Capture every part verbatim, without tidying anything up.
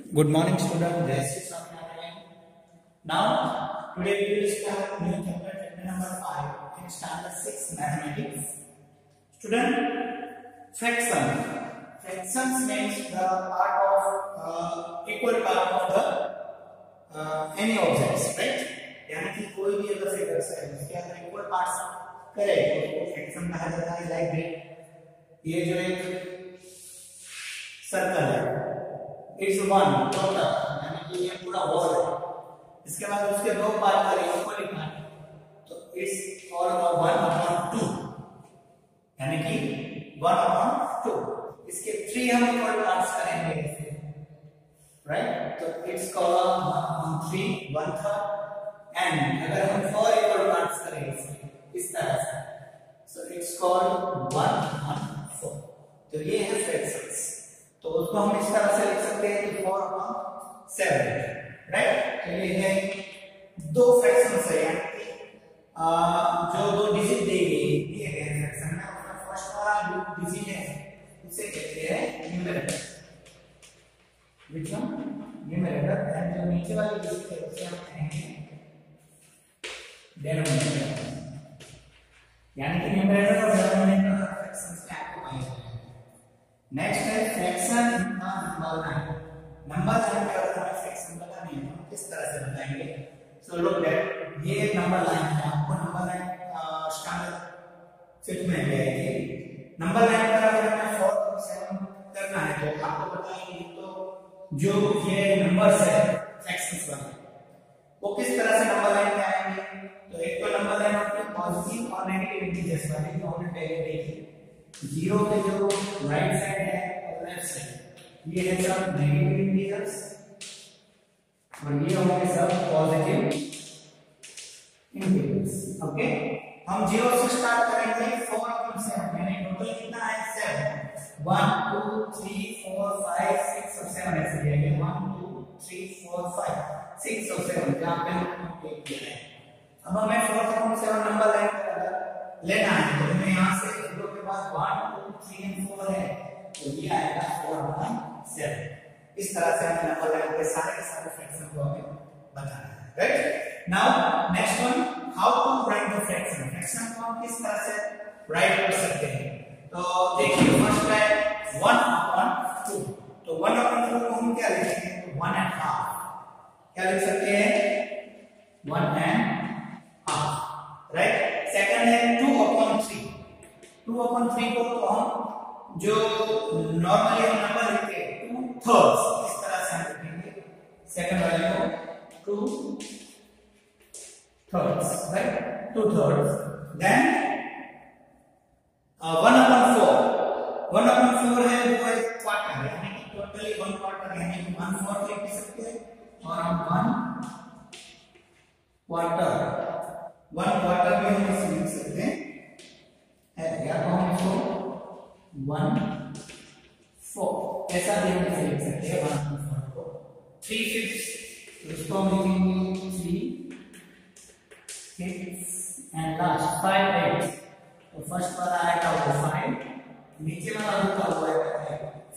Good morning, student. This is Swaminarayan. Now, today we will start new chapter, chapter number five in standard six mathematics. Student, fraction. Fractions means the part of uh, equal part of the uh, any objects, right? यानी कि कोई भी अगर figures है उसके अगर equal parts करे तो उसको फ्रैक्शन कहा जाता है. लाइक ये जो एक सर्कल है, इट्स वन टोटल, यानी कि ये पूरा वॉल है. इसके बाद उसके दो पार्ट करें इक्वल पार्ट, तो it's all one upon two, यानी कि वन अपॉन टू. इसके थ्री हम इक्वल पार्ट्स करेंगे, राइट? तो it's called one upon three, one third. And अगर हम फोर इक्वल पार्ट्स करें इस तरह से, so it's called one upon four. तो ये है फ्रैक्शंस. तो उसको हम इस तरह से लिख सकते हैं कि फोर अपॉन सेवन, राइट? तो ये है दो फ्रैक्शंस है, यानी कि जो दो डिजिट दिए गए दिए गए फ्रैक्शन में उसका फर्स्ट वाला जो डिजिट है उसे कहते हैं numerator, which one numerator. And जो नीचे वाली डिजिट है उसे हम कहेंगे डिनोमिनेटर. यानी कि न्यूमरेटर और डिनोमिनेटर फ्रैक्शंस के आपको मालूम है. नेक्स्ट है fraction in number line. Number line पे अगर हमें फ्रैक्शन बतानी है तो किस तरह से बताएंगे? सो लुक दैट ये एक नंबर लाइन है. आपको नंबर लाइन स्टैंडर्ड फिफ्थ में है. नंबर लाइन पर अगर हमें फोर और सेवन करना है तो आपको पता है कि तो जो ये नंबर्स है फ्रैक्शंस वाले वो किस तरह से नंबर लाइन पे आएंगे. तो एक तो नंबर लाइन होती है पॉजिटिव और नेगेटिव इंटीजर्स वाली, जो हमने पहले देखी. जीरो के जो राइट साइड है और लेफ्ट साइड ये है सब नेगेटिव इंटीजर्स और ये होंगे सब पॉजिटिव इंटीजर्स. ओके, हम जीरो से स्टार्ट करेंगे. फोर अपॉन सेवन, यानी टोटल कितना है? Seven. One two three four five six और सेवन ऐसे दिया गया. One two three four five six और सेवन जहाँ पे हमने टेक किया है. अब हमें four upon seven number line पर लेना है, तो हमें यहाँ से जीरो के बाद one two three and four है, तो ये आएगा फोर अपॉन सेवन. इस तरह से हमें नंबर लाइन पे सारे के सारे फ्रैक्शन को हमें बताना है, right? Now next one, how to write the fraction. Fraction को हम किस तरह से राइट कर सकते हैं? तो देखिए, फर्स्ट है वन अपॉन टू. तो वन अपॉन टू को हम क्या लिखेंगे? तो वन एंड हाफ. क्या लिख सकते हैं? One and half, right? Second है two upon three. Two upon three को तो हम जो नॉर्मली हम नंबर लिखते हैं टू थर्ड्स, इस तरह से हम लिखेंगे सेकंड वाले को two thirds, right? Two thirds. Then one upon four. One upon four है वो है क्वार्टर, यानी कि टोटली वन क्वार्टर, यानी कि वन फोर्थ लिख सकते हैं और हम वन क्वार्टर वन क्वार्टर में हम इसे लिख सकते हैं है, या तो हम इसको वन फोर ऐसा भी हम इसे लिख सकते हैं. वन फोर को थ्री फिफ्थ, तो इसको हम लिखेंगे three fifth and last five eight. तो फर्स्ट वाला आएगा वो फाइव, नीचे वाला रुका हुआ है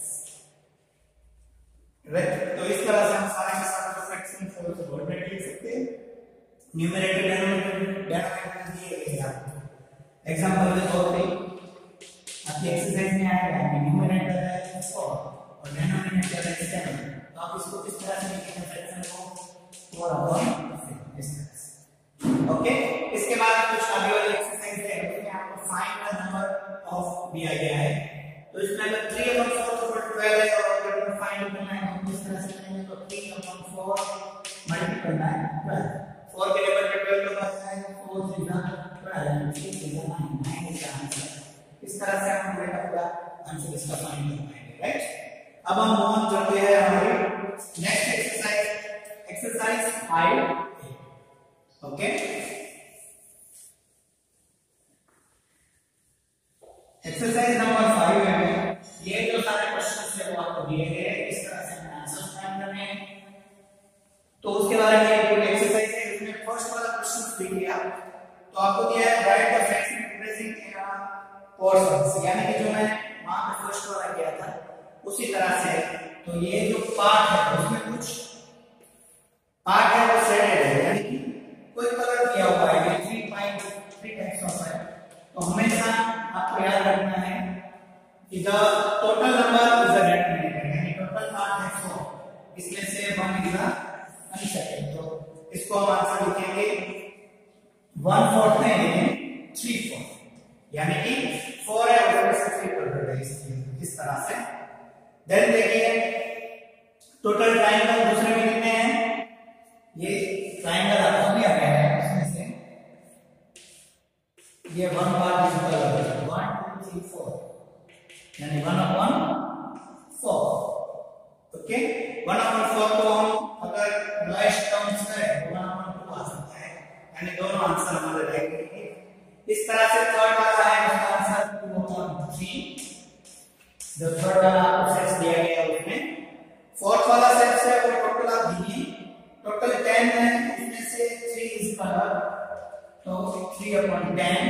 राइट. तो इस तरह से हम सारे के सारे फ्रैक्शन को वर्ड में लिख सकते हैं. न्यूमरेटर डिनोमिनेटर डिनोमिनेटर दिए गए हैं. एग्जांपल के तौर पे आपकी एक्सरसाइज में आएगा कि न्यूमरेटर है फोर और डिनोमिनेटर है सेवन. तो आप इसको किस तरह से लिखेंगे फ्रैक्शन को? फोर अपॉन इस तरह से. ओके, इसके बाद कुछ आगे वाली एक्सरसाइज है उसमें आपको फाइंड द नंबर ऑफ दिया गया है. तो इसमें अगर थ्री अपॉन फोर तो ट्वेल्व है और अगर फाइंड करना है हम किस तरह से करेंगे? तो थ्री अपॉन फोर मल्टीप्लाई करना है ट्वेल्व. फोर के लेवल पे ट्वेल्व का बचता है, फोर थ्री जा ट्वेल्व, थ्री थ्री जा नाइन, नाइन इसका आंसर. इस तरह से हम पूरा पूरा आंसर इसका फाइंड कर पाएंगे, राइट? अब हम मूव ऑन करते हैं हमारे next exercise, exercise five. Okay, exercise number five है. ये जो सारे क्वेश्चंस है वो आपको दिए गए हैं, इस तरह से हमें आंसर फाइंड करने हैं. तो उसके बारे में पूरी एक्सरसाइज है. इसमें फर्स्ट वाला क्वेश्चन देख लिया तो आपको दिया है right the fraction represent in portions, यानी कि जो मैं वहां पे फर्स्ट वाला किया था उसी तरह से तो ये जो पार्ट है उसमें कुछ पार्ट है वो शेडेड है, यानी कि कोई कलर किया हुआ है। ये three point three types of है। तो हमेशा आपको याद रखना है कि the total number is a rectangle, यानी टोटल पार्ट है फोर, इसमें से वन इज अनसेटेड। तो इसको हम आंसर लिखेंगे वन फोर्थ में लेकिन थ्री फोर्थ, यानी कि फोर है उसमें से थ्री कर देते हैं इस तरह से। देन देखिए टोटल ट्रायंगल दूसरे में कितने हैं, ये ट्रायंगल आपको दिया गया है, उसमें से ये one part is equal to one two three four, यानी one upon four. Okay, one upon four को हम अगर लोएस्ट टर्म्स करें तो वन अपॉन टू आ सकता है, यानी दोनों आंसर हमारे राइट हैं। इस तरह से थर्ड वाला है उसका आंसर टू अपॉन थ्री, जो थर्ड वाला आपको सेट्स दिया गया है उसमें। फोर्थ वाला सेट्स है वो टोटल आप दिए, टोटल टेन है, इसमें से थ्री इज कलर, तो थ्री अपॉन टेन।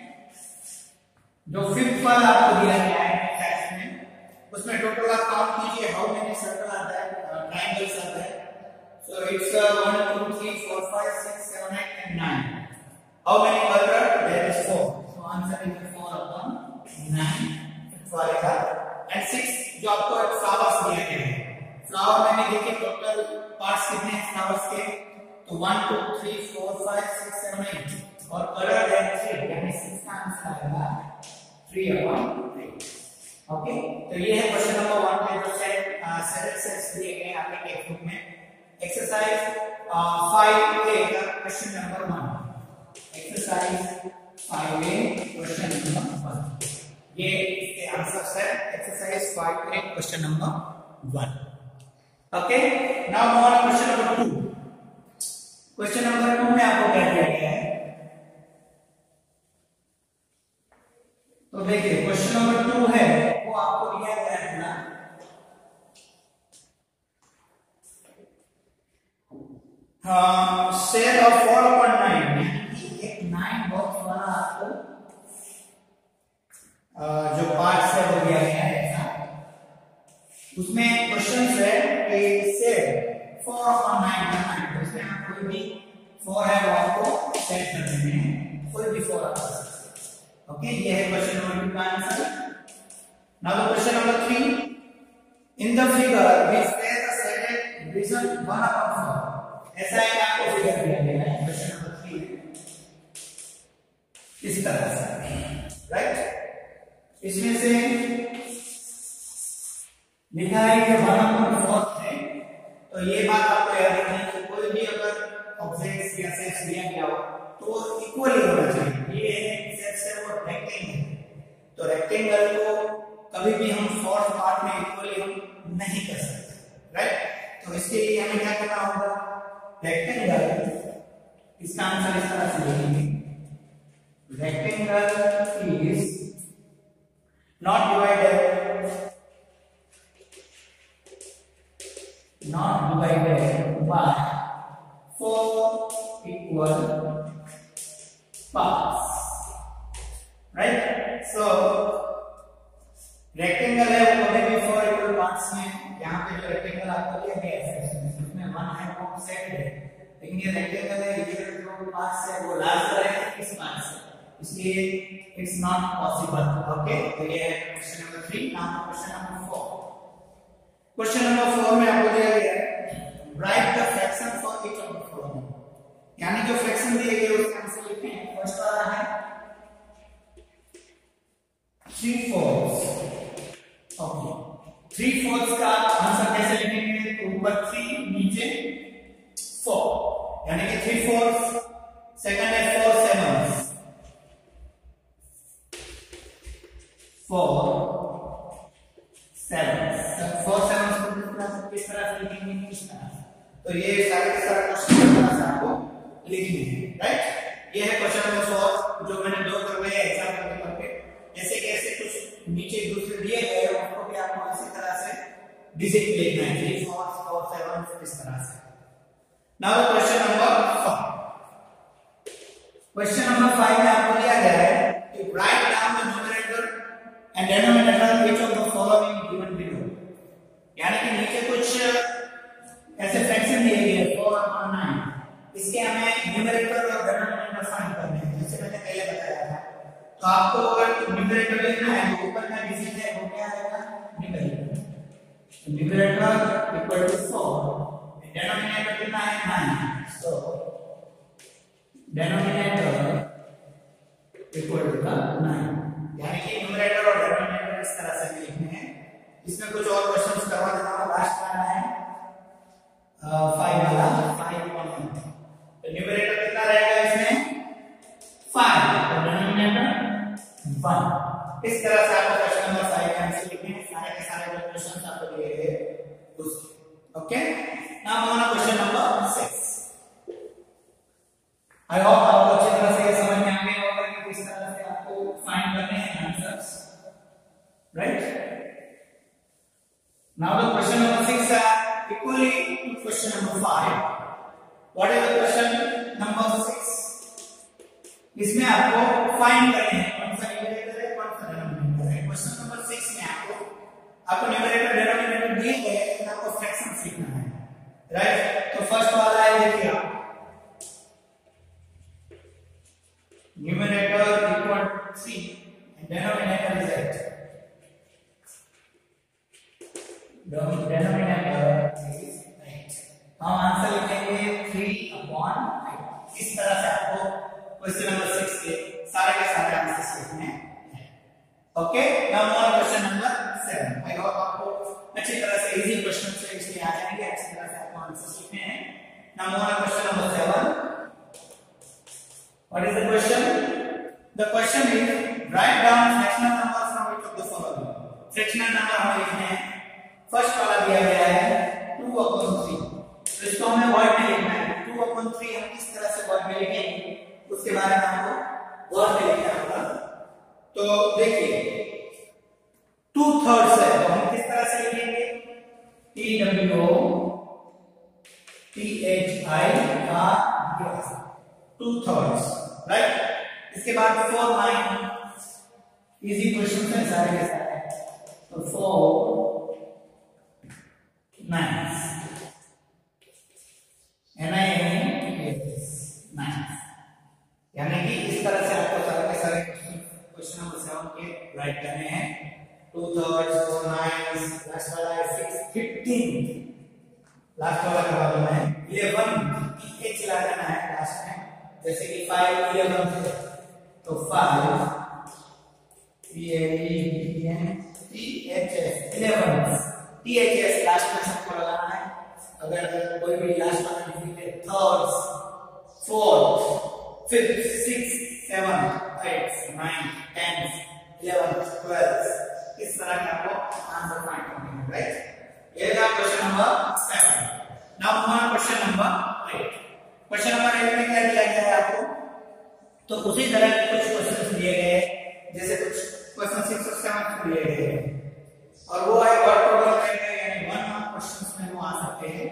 जो फिफ्थ वाला आपको दिया गया है सेट्स में, उसमें टोटल आप काउंट कीजिए हाउ मेनी सर्कल आता है, ट्रायंगल्स आता है। So it's one two three four five six seven eight and nine. How many colour, there is four, so answer is four upon nine fifth वाले का। And six जो आपको एक flowers दिया गया है, फ्लावर मैंने देखिए टोटल पार्ट्स कितने हैं फ्लावर्स के, तो one two three four five six seven eight, और कलर है थ्री, यानी सिक्स का आंसर आएगा थ्री अपॉन थ्री। ओके, तो ये है क्वेश्चन नंबर वन में जो सेट सेट सेट्स दिए गए हैं आपके टेक्स्ट बुक में। एक्सरसाइज फाइव ए का question number one, exercise five A question number one, ये इसके आंसर्स है exercise five A question number one. Okay, now move on question number two. Question number two में आपको क्या दिया गया है, तो देखिए क्वेश्चन नंबर टू है वो आपको दिया गया है ना, हाँ share of four upon nine, यानी कि एक नाइन बॉक्स वाला आपको जो पार्ट्स है वो दिया गया है ऐसा। उसमें क्वेश्चन है कि share four upon nine nine, तो इसमें आप कोई भी फोर है वो आपको सेट कर देने हैं, कोई भी फोर आप कर सकते हैं। ओके, ये है क्वेश्चन नंबर टू का answer. Now question number three, in the figure we see the shaded division one upon four, ऐसा एक आपको फिगर दिया गया है क्वेश्चन नंबर थ्री में इस तरह से, राइट। इसमें से लिखा है कि वन अपॉन फोर है, तो ये बात आपको याद रखनी है कि कोई भी अगर ऑब्जेक्ट्स या सेट्स दिया गया हो तो वो इक्वली होना चाहिए। ये सेट्स है वो रेक्टेंगल, तो रेक्टेंगल को कभी भी हम फोर्थ पार्ट में इक्वली हम नहीं कर सकते, राइट। तो इसके लिए हमें क्या करना होगा, रेक्टेंगल, इसका आंसर इस तरह से लिखेंगे, rectangle is not divided not divided by four equal parts, right. So rectangle है वो कभी भी फोर इक्वल पार्ट्स में, यहाँ पे जो रेक्टेंगल आपको दिया गया है उसमें वन है वो सेट है, लेकिन ये रेक्टेंगल है ये जो पार्ट्स है वो लार्जर है इस पार्ट से, इसलिए इट्स नॉट पॉसिबल। ओके, तो ये है question number three. Now question number four. क्वेश्चन नंबर फोर में आपको दिया गया है right the fraction for each of the following, यानी जो फ्रैक्शन दिए गए उसका आंसर लिखते हैं। फर्स्ट वाला है three fourth. Okay, three fourth का आंसर कैसे लिखेंगे, तो ऊपर थ्री नीचे फोर, यानी कि थ्री फोर्थ, सेकंड है four seven, four seven, four seven को किस तरह से लिखेंगे, किस तरह से, तो ये सारे के सारे क्वेश्चन आपको लिखने हैं, राइट। ये है क्वेश्चन नंबर फोर जो मैंने दो करवाए एग्जाम करने करके, जैसे कि ऐसे कुछ नीचे दूसरे दिए गए उसको भी आपको इसी तरह से डिजिट लिखना है, थ्री फोर फोर सेवन इस तरह से। Now question number five. Question number five में आपको दिया गया है कि right down the numerator and denominator each of the following given below, यानी कि नीचे upon नाइन। इसके हमें न्यूमरेटर और डिनोमिनेटर फाइंड करने हैं, जैसे मैंने पहले बताया था। तो आपको अगर न्यूमरेटर लिखना है तो ऊपर का डिजिट है वो क्या आएगा, न्यूमरेटर। तो numerator equal to four, denominator कितना है nine, so denominator equal to nine. यानी कि न्यूमरेटर और डिनोमिनेटर इस तरह से लिखने हैं। इसमें कुछ और क्वेश्चंस करवा देता हूं। लास्ट वाला है फाइव वाला, फाइव अपॉन वन। तो न्यूमरेटर कितना रहेगा इसमें, फाइव, और डिनोमिनेटर वन। इस तरह से आपको क्वेश्चन नंबर फाइव का आंसर लिखने हैं। सारे के सारे जो क्वेश्चंस आपको दिए गए उसके। Okay, now on question number six. I hope आपको अच्छी तरह से ये समझ में आ गया होगा कि किस तरह से आपको फाइंड करने हैं answers, right. Now the question number six है equally to question number five. What is the question number six? इसमें आपको फाइंड करने हैं कौन सा न्यूमरेटर है कौन सा डिनोमिनेटर है। क्वेश्चन नंबर सिक्स में आपको आपको न्यूमरेटर डिनोमिनेटर दिए गए हैं, आपको फ्रैक्शन सीखना है, राइट। तो फर्स्ट वाला है, देखिए आप numerator equal to three and denominator is eight. Denominator is eight. हम आंसर लिखेंगे थ्री अपॉन एट। इस तरह से आपको क्वेश्चन नंबर सिक्स के सारे के सारे आंसर्स लिखने हैं। Okay, now on question number seven. I hope आपको अच्छी तरह से इजी क्वेश्चन से इसलिए आ जाएंगे, अच्छी तरह से आपको आंसर्स लिखने हैं। Now on question number seven. What is the question? The question is write down fractional numbers from each of the following. Fractional number हमें लिखने हैं। फर्स्ट वाला दिया गया है टू अपॉन थ्री। तो इसको हमें वर्ड में लिखना है। टू अपॉन थ्री हम किस तरह से वर्ड में लिखेंगे उसके बारे में आपको वर्ड में लिखना होगा। तो देखिए टू थर्ड्स है, तो हम किस तरह से लिखेंगे, T W O T H I R two thirds, right. इसके बाद फोर नाइन, इजी क्वेश्चन है सारे के सारे। तो four nine, N I N nine. यानी कि इस तरह से आपको सारे के सारे क्वेश्चन नंबर सेवन के राइट करने हैं। Two thirds, four nines, last वाला है सिक्स, फिफ्टीन, लास्ट वाला करवा दो मैं इलेवन, एच ला देना है लास्ट में, जैसे कि फाइव इलेवन थे तो five P A N T H S eleven, T H S last में सबको लगाना है। अगर कोई भी लास्ट वाला डिजिट है, thirds, fourth, fifth, six, seven, eight, nine, ten, eleven, twelve, इस तरह का आपको आंसर फाइंड करना है, राइट। ये था question number seven. Now on question number eight. Question number eight में क्या दिया गया है आपको, तो उसी तरह के कुछ क्वेश्चन दिए गए जैसे कुछ क्वेश्चन सिक्स और सेवन दिए गए हैं, और वो है वर्ड प्रॉब्लम रहेगा, यानी वन मार्क क्वेश्चंस में वो आ सकते हैं।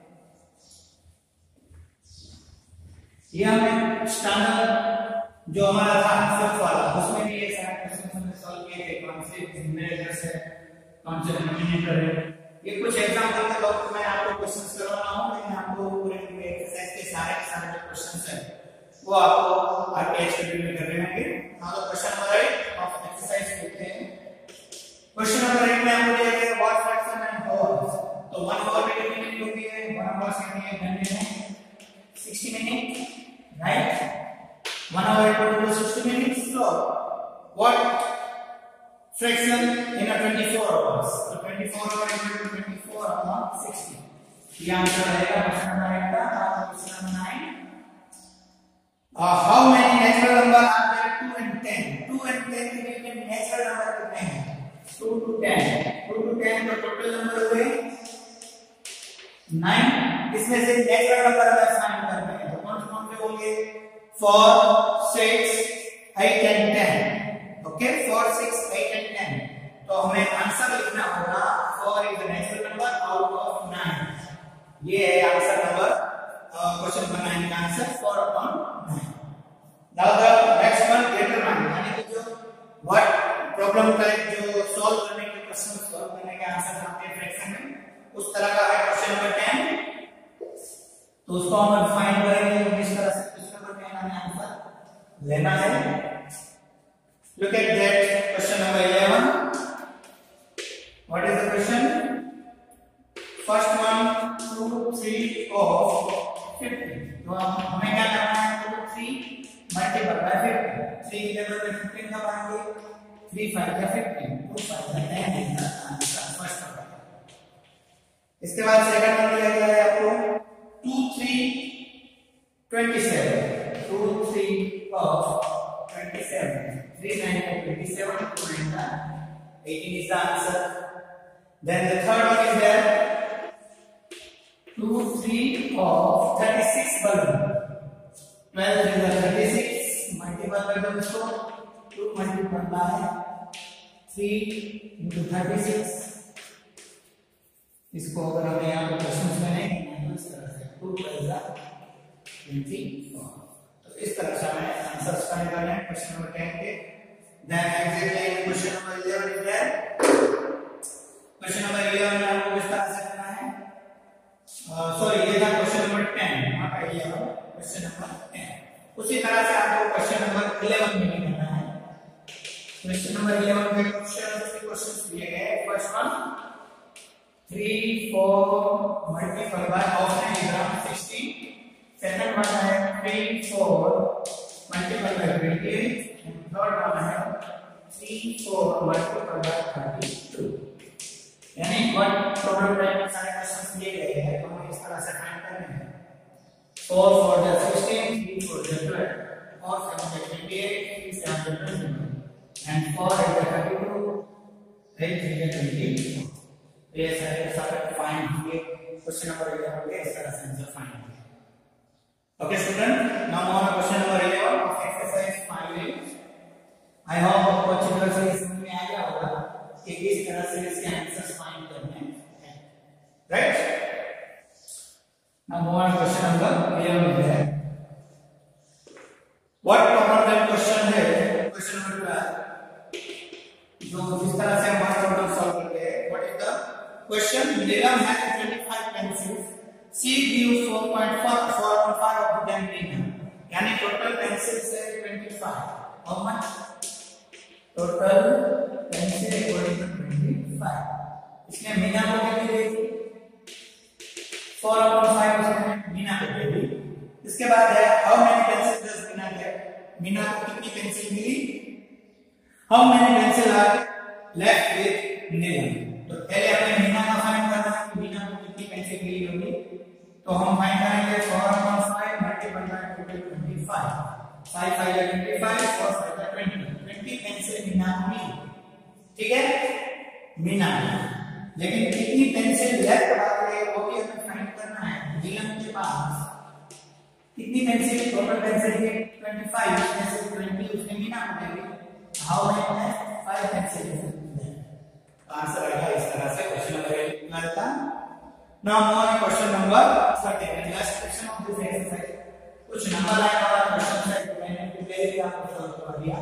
ये हमें स्टैंडर्ड जो हमारा था फिफ्थ वाला, उसमें भी ये सारे क्वेश्चन हमने सॉल्व किए थे। कॉन्सेप्ट न्यूमरेटर से कॉन्सेप्ट डिनोमिनेटर है। ये कुछ एग्जांपल के तौर पे मैं आपको क्वेश्चंस करवा रहा हूं, लेकिन आपको पूरे एक्सरसाइज के सारे के सारे जो क्वेश्चंस हैं वो आपको आगे स्टडी में करने होंगे। Now the question number eight of exercise देखते हैं। क्वेश्चन नंबर एट में हमको दिया गया व्हाट फ्रैक्शन एंड होल्स। तो वन होल में कितनी मिनट होती है, वन आवर से एक घंटे में sixty minute, right. One hour equal to sixty minutes. So what fraction in a twenty four hours. तो twenty four hour equal to twenty four upon sixty. ये आंसर रहेगा क्वेश्चन नंबर एट का। Question number nine, how many natural number are there two and ten. Two and ten के बीच में natural number कितने हैं, two to ten. Two to ten तो total number हुए नाइन। इसमें से नेचुरल नंबर हमें फाइंड करने हैं, तो कौन कौन से होंगे, four, six, eight and ten. Okay, four, six, eight and ten. तो हमें आंसर लिखना होगा four is the natural number out of nine. ये है answer number question number nine का answer four upon nine. Now the next one greater nine, यानी कि जो व्हाट प्रॉब्लम टाइप जो सॉल्व करने के क्वेश्चन सॉल्व करने के आंसर आते हैं फ्रैक्शन में, उस तरह का है क्वेश्चन नंबर टेन। तो उसको हम फाइंड करेंगे इस तरह से, क्वेश्चन नंबर टेन हमें आंसर लेना है। Look at that question number eleven. What is the question? First one, two, three of fifty. तो हमें क्या करना है? two, three multiple by fifty. three की जगह पे fifteen का पाएंगे, three five का fifteen, two five का ten is the answer. First one. इसके बाद सेकंड वन दिया गया है आपको two, three, twenty-seven. two, three of twenty-seven. three nine twenty-seven, two nine eighteen is the answer. Then the third one is there. two, three of thirty-six balloon. twelve is the thirty-six. Multiple by the score. two multiplied by three into thirty-six. इसको अगर हमें यहाँ पे question में नहीं इस तरह से two plus the twenty-four. तो इस तरह से हमें आंसर्स फाइंड करने हैं क्वेश्चन नंबर टेन के। Then exactly question number eleven is there. Question number eleven में आपको किस तरह से करना है? सॉरी ये था क्वेश्चन नंबर ten, वहां पे eleven क्वेश्चन नंबर ten. उसी तरह से आपको क्वेश्चन नंबर eleven में करना है। क्वेश्चन नंबर eleven में क्वेश्चन थ्री क्वेश्चंस दिए गए हैं। First one three four multiplied by option is around sixteen. Second one है three four multiplied by twenty-eight. And third one है three four multiplied by thirty-two. यानी one problem type में सारे questions दिए गए हैं, तो हमें इस तरह से फाइंड करने हैं। four four the sixteen, three four the twelve, four seven the twenty-eight, three seven the twenty-two, and four eight the thirty-two, eight three the twenty-four. ये सारे सारे फाइंड होंगे क्वेश्चन नंबर eleven के इस तरह से आंसर फाइंड होंगे। Okay student, now on question number eleven of exercise five A. I hope आपको अच्छी तरह से ये समझ में आ गया होगा कि किस तरह से इसके आंसर्स फाइंड करने हैं, right? Now on question number eleven है व्हाट प्रॉब्लम टाइप क्वेश्चन है क्वेश्चन नंबर twelve, जो जिस तरह से हम प्रॉब्लम सॉल्व करते हैं। What is the question? Nilam has twenty-five pencils. She gives four point five of them to him. यानी total pencils है twenty-five. How much? Total pencil equal to twenty-five. इसने मीना को कितनी दे दी? four upon five उसने मीना को दे दी। इसके बाद है how many pencils does Meena get? Meena को कितनी पेंसिल मिली? How many pencils are left with Nilam? तो पहले हमें मीना का फाइंड करना है कि मीना को कितनी पेंसिल मिली होगी। तो हम फाइंड करेंगे four upon five multiplied by twenty-five. five five is twenty-five, four five is twenty. twenty pencil Meena को मिली, ठीक है? मीना, लेकिन कितनी पेंसिल लेफ्ट बाकी है वो भी हमें फाइंड करना है। नीलम के पास कितनी पेंसिल, टोटल पेंसिल है twenty-five, इसमें से twenty उसने मीना को दे दी। How many? five pencil. Answer आएगा इस तरह से क्वेश्चन नंबर eleven का। Now on question number thirteen, and last question of this exercise. कुछ नंबर लाइन वाला क्वेश्चन है, तो मैंने पहले ही आपको सॉल्व कर दिया,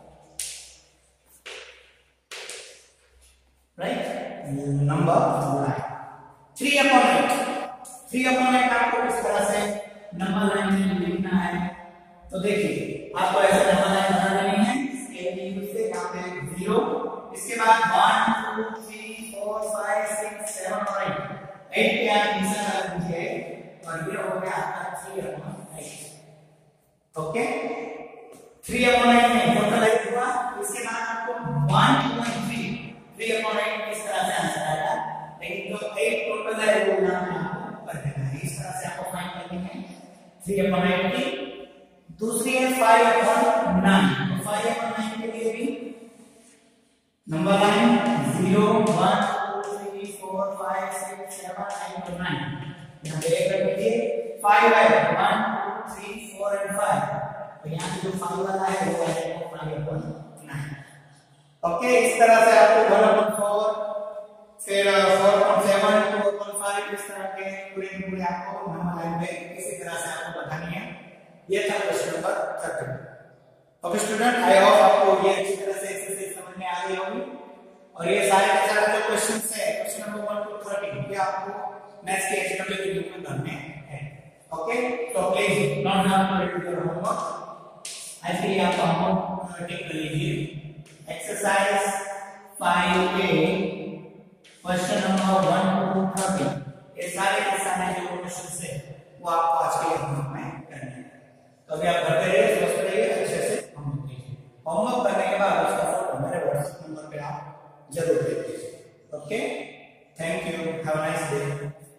right? Number line three upon eight, three upon eight आपको किस तरह से नंबर लाइन में लिखना है? तो देखिए आपको ऐसे नंबर लाइन बना देनी है। इसके लिए से यहाँ पे zero, इसके बाद one two three four five six seven और eight, eight के आप निशान लगा दीजिए और ये हो गया आपका three upon eight. Okay, three upon eight में टोटल eight हुआ। इसके बाद आपको one two and three, three upon eight इस तरह से आंसर आएगा, लेकिन जो eight टोटल है वो यहाँ पे आपको कर देना है। इस तरह से आपको फाइंड करनी है three upon eight की। दूसरी है five upon nine, तो five upon nine के लिए भी number line zero one two three four five six seven eight और nine, यहाँ पे एक कर दीजिए। five है one two three four and five, तो यहाँ पे जो five वाला है वो है five upon nine। ओके, इस तरह से आपको one upon four, फिर four upon seven, two upon five, इस तरह के पूरे पूरे आपको नंबर लाइन पे इसी तरह से आपको बतानी है। ये था question number thirteen। Okay student, I hope आपको ये अच्छी तरह से एक्सरसाइज समझ में आ गई होगी, और ये सारे के सारे जो क्वेश्चंस है question number one to thirteen ये आपको मैथ्स के एचटीएमएल वीडियो में करने हैं। ओके। ओके, तो please not done your homework. आज के लिए आप होमवर्क टेक कर लीजिए। Exercise five A question number one two thirty, ये सारे के सारे जो क्वेश्चन है वो आपको आज के लिए होमवर्क में करने हैं। तो अभी आप करते रहिए, स्वस्थ रहिए, अच्छे से होमवर्क कीजिए। होमवर्क करने के बाद उसका फोटो मेरे व्हाट्सएप नंबर पे आप जरूर भेज दीजिए। Okay, thank you, have a nice day.